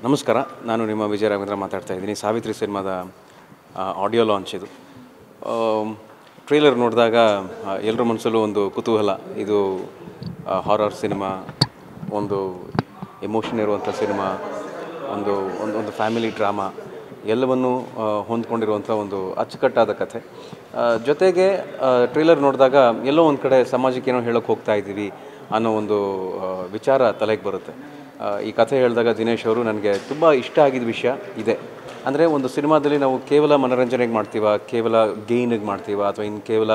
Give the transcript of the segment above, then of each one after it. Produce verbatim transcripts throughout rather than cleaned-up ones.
ನಮಸ್ಕಾರ, ನಾನು ನಿಮ್ಮ ವಿಜಯ ರಾಘವೇಂದ್ರ ಮಾತಾಡ್ತಾ ಇದ್ದೀನಿ. ಸಾವಿತ್ರಿ ಸಿನಿಮಾದ ಆಡಿಯೋ ಲಾಂಚ್ ಇದು. ಟ್ರೇಲರ್ ನೋಡಿದಾಗ ಎಲ್ಲರ ಮನಸ್ಸಲ್ಲೂ ಒಂದು ಕುತೂಹಲ. ಇದು ಹಾರರ್ ಸಿನಿಮಾ, ಒಂದು ಎಮೋಷನ್ ಇರುವಂಥ ಸಿನಿಮಾ, ಒಂದು ಒಂದು ಒಂದು ಫ್ಯಾಮಿಲಿ ಡ್ರಾಮಾ ಎಲ್ಲವನ್ನೂ ಹೊಂದ್ಕೊಂಡಿರುವಂಥ ಒಂದು ಅಚ್ಚುಕಟ್ಟಾದ ಕಥೆ. ಜೊತೆಗೆ ಟ್ರೇಲರ್ ನೋಡಿದಾಗ ಎಲ್ಲೋ ಒಂದು ಕಡೆ ಸಮಾಜಕ್ಕೆ ಏನೋ ಹೇಳೋಕ್ಕೆ ಹೋಗ್ತಾ ಇದ್ದೀವಿ ಅನ್ನೋ ಒಂದು ವಿಚಾರ ತಲೆಗೆ ಬರುತ್ತೆ. ಈ ಕಥೆ ಹೇಳಿದಾಗ ದಿನೇಶ್ ಅವರು ನನಗೆ ತುಂಬ ಇಷ್ಟ ಆಗಿದ್ದ ವಿಷಯ ಇದೆ. ಅಂದರೆ ಒಂದು ಸಿನಿಮಾದಲ್ಲಿ ನಾವು ಕೇವಲ ಮನೋರಂಜನೆಗೆ ಮಾಡ್ತೀವ, ಕೇವಲ ಗೇಯ್ನಿಗೆ ಮಾಡ್ತೀವ, ಅಥವಾ ಇನ್ನು ಕೇವಲ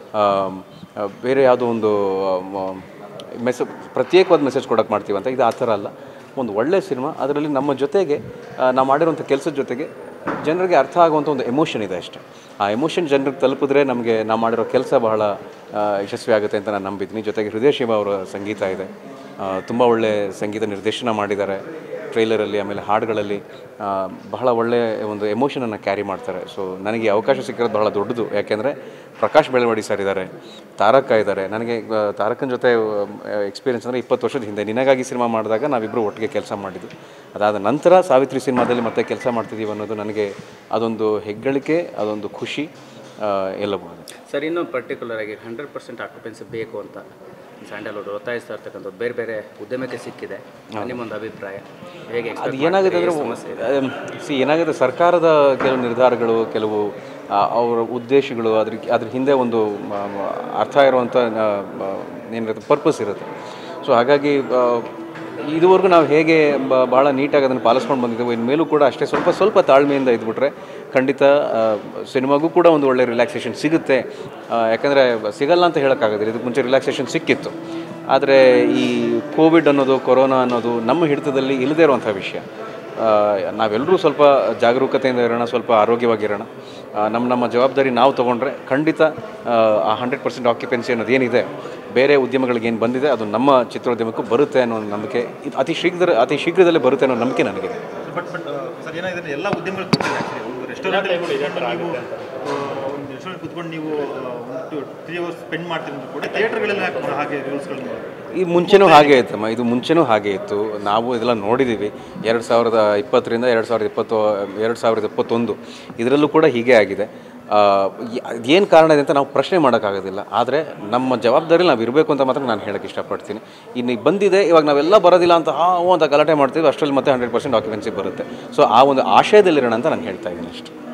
ಬೇರೆ ಯಾವುದೋ ಒಂದು ಮೆಸೇಜ್ ಪ್ರತ್ಯೇಕವಾದ ಮೆಸೇಜ್ ಕೊಡೋಕ್ಕೆ ಮಾಡ್ತೀವಿ ಅಂತ. ಇದು ಆ ಥರ ಅಲ್ಲ. ಒಂದು ಒಳ್ಳೆಯ ಸಿನಿಮಾ, ಅದರಲ್ಲಿ ನಮ್ಮ ಜೊತೆಗೆ ನಾವು ಮಾಡಿರೋಂಥ ಕೆಲಸದ ಜೊತೆಗೆ ಜನರಿಗೆ ಅರ್ಥ ಆಗುವಂಥ ಒಂದು ಎಮೋಷನ್ ಇದೆ ಅಷ್ಟೇ. ಆ ಎಮೋಷನ್ ಜನರಿಗೆ ತಲುಪಿದ್ರೆ ನಮಗೆ ನಾವು ಮಾಡಿರೋ ಕೆಲಸ ಬಹಳ ಯಶಸ್ವಿ ಆಗುತ್ತೆ ಅಂತ ನಾನು ನಂಬಿದ್ದೀನಿ. ಜೊತೆಗೆ ಹೃದಯ ಶಿವ ಅವರ ಸಂಗೀತ ಇದೆ, ತುಂಬ ಒಳ್ಳೆಯ ಸಂಗೀತ ನಿರ್ದೇಶನ ಮಾಡಿದ್ದಾರೆ ಟ್ರೈಲರಲ್ಲಿ. ಆಮೇಲೆ ಹಾಡುಗಳಲ್ಲಿ ಬಹಳ ಒಳ್ಳೆಯ ಒಂದು ಎಮೋಷನನ್ನು ಕ್ಯಾರಿ ಮಾಡ್ತಾರೆ. ಸೊ ನನಗೆ ಅವಕಾಶ ಸಿಕ್ಕಿರೋದು ಬಹಳ ದೊಡ್ಡದು. ಯಾಕೆಂದರೆ ಪ್ರಕಾಶ್ ಬೆಳವಡಿ ಸರ್ ಇದ್ದಾರೆ, ತಾರಕ ಇದ್ದಾರೆ. ನನಗೆ ತಾರಕನ ಜೊತೆ ಎಕ್ಸ್ಪೀರಿಯನ್ಸ್ ಅಂದರೆ ಇಪ್ಪತ್ತು ವರ್ಷದ ಹಿಂದೆ ನಿನಗಾಗಿ ಸಿನಿಮಾ ಮಾಡಿದಾಗ ನಾವಿಬ್ಬರು ಒಟ್ಟಿಗೆ ಕೆಲಸ ಮಾಡಿದ್ದು. ಅದಾದ ನಂತರ ಸಾವಿತ್ರಿ ಸಿನಿಮಾದಲ್ಲಿ ಮತ್ತೆ ಕೆಲಸ ಮಾಡ್ತಿದ್ದೀವಿ ಅನ್ನೋದು ನನಗೆ ಅದೊಂದು ಹೆಗ್ಗಳಿಕೆ, ಅದೊಂದು ಖುಷಿ ಎಲ್ಲವೂ. ಸರ್, ಇನ್ನೂ ಪರ್ಟಿಕ್ಯುಲರ್ ಆಗಿ ಹಂಡ್ರೆಡ್ ಪರ್ಸೆಂಟ್ ಆಕ್ಯುಪೆನ್ಸಿ ಬೇಕು ಅಂತ ಸ್ಯಾಂಡಲ್ವುಡ್ ಒತ್ತಾಯಿಸ್ತಾ ಇರ್ತಕ್ಕಂಥದ್ದು ಬೇರೆ ಬೇರೆ ಉದ್ಯಮಕ್ಕೆ ಸಿಕ್ಕಿದೆ. ನಿಮ್ಮೊಂದು ಅಭಿಪ್ರಾಯ ಹೇಗೆ? ಅದು ಏನಾಗುತ್ತೆ ಅಂದರೆ ಸಿ ಏನಾಗುತ್ತೆ, ಸರ್ಕಾರದ ಕೆಲವು ನಿರ್ಧಾರಗಳು, ಕೆಲವು ಅವರ ಉದ್ದೇಶಗಳು, ಅದ್ರ ಅದ್ರ ಹಿಂದೆ ಒಂದು ಅರ್ಥ ಇರುವಂಥ ಏನಿರುತ್ತೆ, ಪರ್ಪಸ್ ಇರುತ್ತೆ. ಸೊ ಹಾಗಾಗಿ ಇದುವರೆಗೂ ನಾವು ಹೇಗೆ ಭಾಳ ನೀಟಾಗಿ ಅದನ್ನು ಪಾಲಿಸ್ಕೊಂಡು ಬಂದಿದ್ದೇವೆ, ಇನ್ಮೇಲೂ ಕೂಡ ಅಷ್ಟೇ ಸ್ವಲ್ಪ ಸ್ವಲ್ಪ ತಾಳ್ಮೆಯಿಂದ ಇದ್ಬಿಟ್ರೆ ಖಂಡಿತ ಸಿನಿಮಾಗೂ ಕೂಡ ಒಂದು ಒಳ್ಳೆಯ ರಿಲ್ಯಾಕ್ಸೇಷನ್ ಸಿಗುತ್ತೆ. ಯಾಕಂದರೆ ಸಿಗಲ್ಲ ಅಂತ ಹೇಳೋಕ್ಕಾಗೋದಿಲ್ಲ, ಇದಕ್ಕೆ ಮುಂಚೆ ರಿಲ್ಯಾಕ್ಸೇಷನ್ ಸಿಕ್ಕಿತ್ತು. ಆದರೆ ಈ ಕೋವಿಡ್ ಅನ್ನೋದು, ಕೊರೋನಾ ಅನ್ನೋದು ನಮ್ಮ ಹಿಡಿತದಲ್ಲಿ ಇಲ್ಲದೇ ಇರುವಂಥ ವಿಷಯ. ನಾವೆಲ್ಲರೂ ಸ್ವಲ್ಪ ಜಾಗರೂಕತೆಯಿಂದ ಇರೋಣ, ಸ್ವಲ್ಪ ಆರೋಗ್ಯವಾಗಿರೋಣ. ನಮ್ಮ ನಮ್ಮ ಜವಾಬ್ದಾರಿ ನಾವು ತೊಗೊಂಡ್ರೆ ಖಂಡಿತ ಆ ಹಂಡ್ರೆಡ್ ಪರ್ಸೆಂಟ್ ಆಕ್ಯುಪೆನ್ಸಿ ಅನ್ನೋದು ಏನಿದೆ ಬೇರೆ ಉದ್ಯಮಗಳಿಗೆ ಏನು ಬಂದಿದೆ ಅದು ನಮ್ಮ ಚಿತ್ರೋದ್ಯಮಕ್ಕೂ ಬರುತ್ತೆ ಅನ್ನೋ ನಂಬಿಕೆ, ಇದು ಅತಿ ಶೀಘ್ರ ಅತಿ ಶೀಘ್ರದಲ್ಲೇ ಬರುತ್ತೆ ಅನ್ನೋ ನಂಬಿಕೆ ನನಗಿದೆ. ಬಟ್ ಬಟ್ ಸರ್, ಏನಾಗಿದೆ, ಎಲ್ಲ ಉದ್ಯಮಗಳಿಗೆ ಒಂದು ರೆಸ್ಟೋರೆಂಟ್ ಒಂದು ರೆಸ್ಟೋರೆಂಟ್ ಕೂತ್ಕೊಂಡು ನೀವು ಒಂದು ತ್ರೀ ಅವರ್ಸ್ ಸ್ಪೆಂಡ್ ಮಾಡ್ತೀವಿ ಕೂಡ ಥಿಯೇಟರ್ಗಳೆಲ್ಲ ಹಾಗೆ ರೂಲ್ಸ್ಗಳನ್ನ ಈ ಮುಂಚೆನೂ ಹಾಗೆ ಇತ್ತಮ್ಮ, ಇದು ಮುಂಚೆನೂ ಹಾಗೆ ಇತ್ತು. ನಾವು ಇದೆಲ್ಲ ನೋಡಿದ್ದೀವಿ. ಎರಡು ಸಾವಿರದ ಇಪ್ಪತ್ತರಿಂದ ಎರಡು ಸಾವಿರದ ಇಪ್ಪತ್ತು ಎರಡು ಸಾವಿರದ ಇಪ್ಪತ್ತೊಂದು ಇದರಲ್ಲೂ ಕೂಡ ಹೀಗೆ ಆಗಿದೆ. ಏನು ಕಾರಣ ಇದೆ ಅಂತ ನಾವು ಪ್ರಶ್ನೆ ಮಾಡೋಕ್ಕಾಗೋದಿಲ್ಲ. ಆದರೆ ನಮ್ಮ ಜವಾಬ್ದಾರಿ ನಾವು ಇರಬೇಕು ಅಂತ ಮಾತ್ರ ನಾನು ಹೇಳೋಕ್ಕೆ ಇಷ್ಟಪಡ್ತೀನಿ. ಇನ್ನು ಬಂದಿದೆ, ಇವಾಗ ನಾವೆಲ್ಲ ಬರೋದಿಲ್ಲ ಅಂತ ಹಾವು ಅಂತ ಗಲಾಟೆ ಮಾಡ್ತೀವಿ, ಅಷ್ಟರಲ್ಲಿ ಮತ್ತೆ ಹಂಡ್ರೆಡ್ ಪರ್ಸೆಂಟ್ ಆಕ್ಯುಪೆನ್ಸಿ ಬರುತ್ತೆ. ಸೊ ಆ ಒಂದು ಆಶಯದಲ್ಲಿರೋಣ ಅಂತ ನಾನು ಹೇಳ್ತಾ ಇದ್ದೀನಿ ಅಷ್ಟೇ.